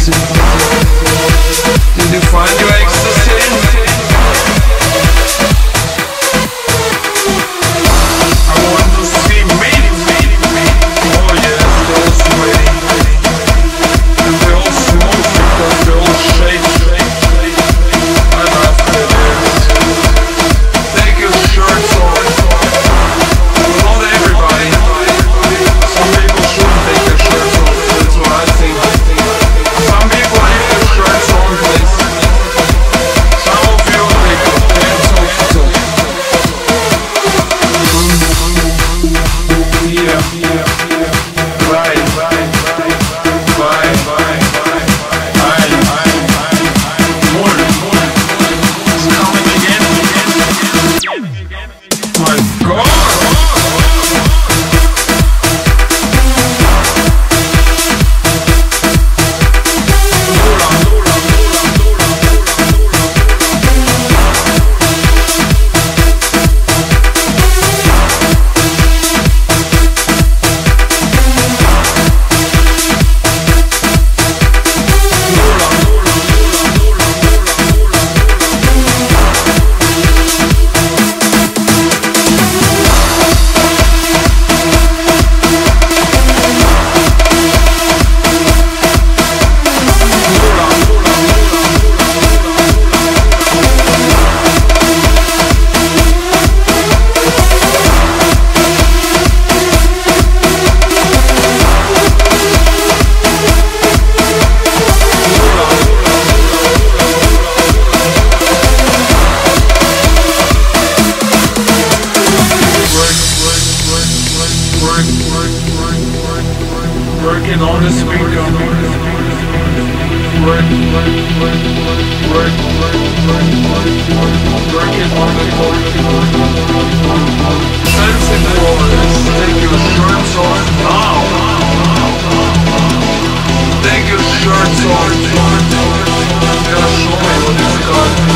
Did you find your ecstasy? I want to see me. Oh yes, they're all sweaty. And they all smoke because they all shake. I'm after this. Take your shirts off. Not everybody. Some people shouldn't take their shirts off. That's what I think. Some people leave their shirts on, please. Some of you take your pants off too. Yeah. Right. More. It's coming again. My God. Working on the speaker. Working on the chord. Sensing the chorus. Take your shirts off now. Take your shirts off. Yeah, show me what you've got.